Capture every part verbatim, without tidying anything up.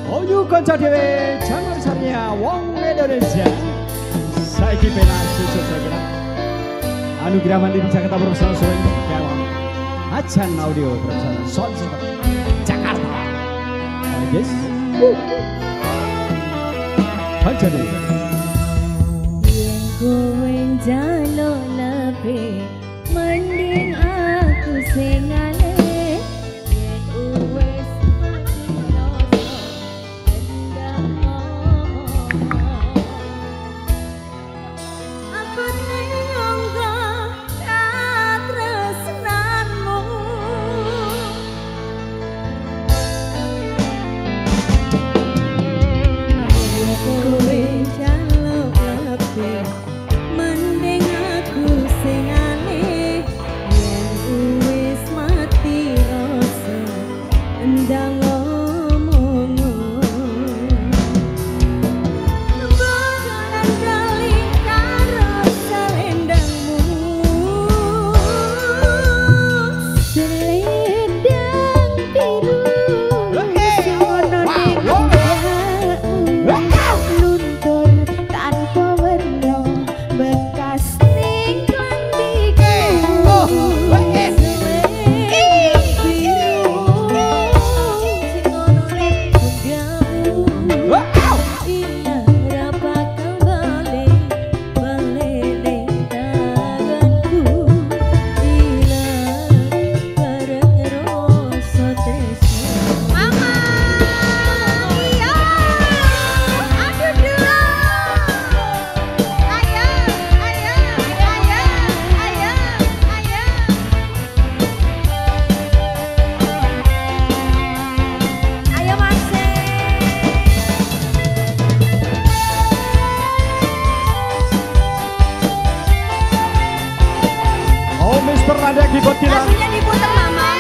Oyu konco dhewe jangan sarinya wong Indonesia. Saiki penak susut saya. Anugerah Mandiri Jakarta Profesional Swing Galon. Ajan Audio Profesional Sound System Jakarta. Oh yes. Konco dhewe. Yen kowe njaluk lebih mending aku sing alih. Yen wis mati rasa endang ngomong. Apa nyangka katresnanmu. Yen kowe njaluk lebih mending aku sing alih. Yen wis mati rasa endang ngomong. Bojonan kali karo selendangmu. Selendang biru sono ning luntur tanpa werna bekas ning klambiku. Selendang biru sing ono ning pundakmu. Ilang ra bakal balik balik ning tanganku. Ilang bareng rasa tresno. Mama, iya, aduh dulu. Ayo, ayo, ayo, ayo, ayo. Ayo Marse. Oh Mister Lada keyboard kita. Lagunya diputer Mama.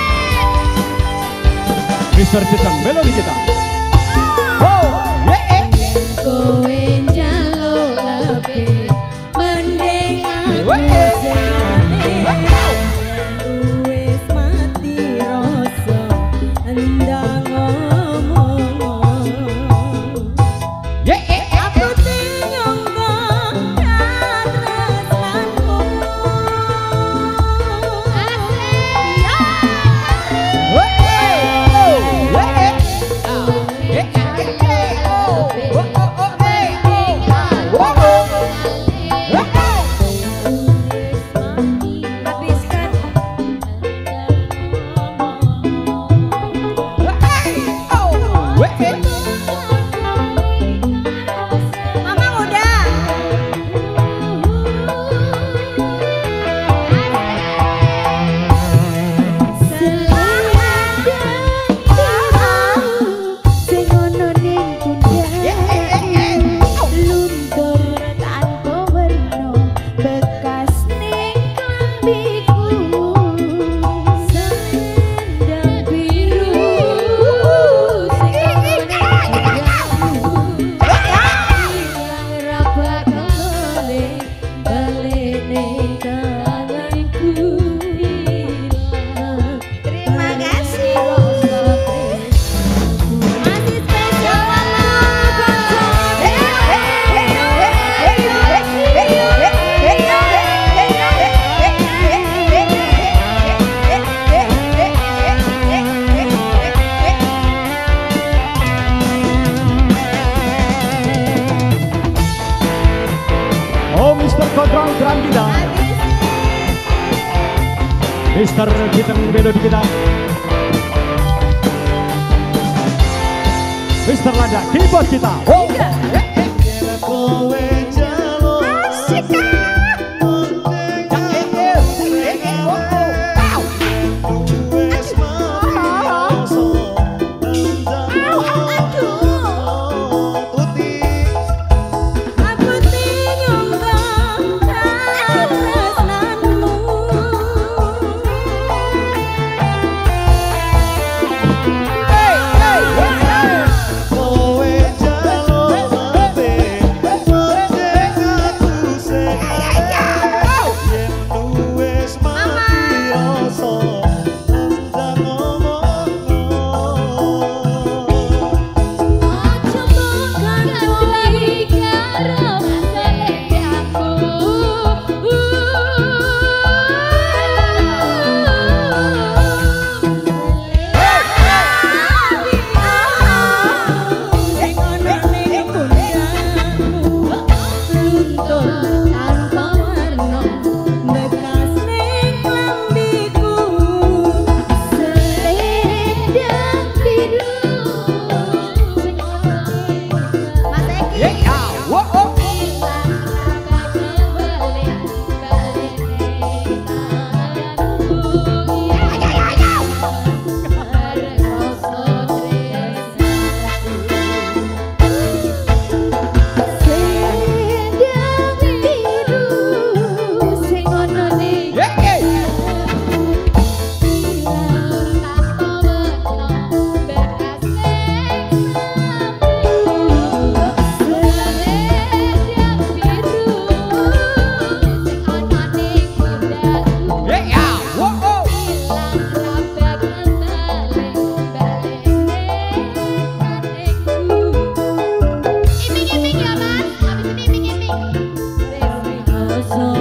Mister Citeng melodi kita. Oh, yeah, eh. Kowe njaluk lebih mending aku sing alih. Wis mati rasa endang ngomong. Yeah, eh, eh. Aku nyangka katresnanmu. Habiskan. Mama udah. Selendang biru sing ono ning pundakmu. Luntur tanpa werna bekas ning klambiku. Selendang biru sing ono ning pundakmu. Ilang ra bakal balik balik ning tanganku. Terima kasih. Masih spesial Oh Mister Kontrol drum kita. Mister Citeng melodi kita. Mister Lada keyboard kita. Oh, aku nyangka katresnanmu. Kowe jaluk so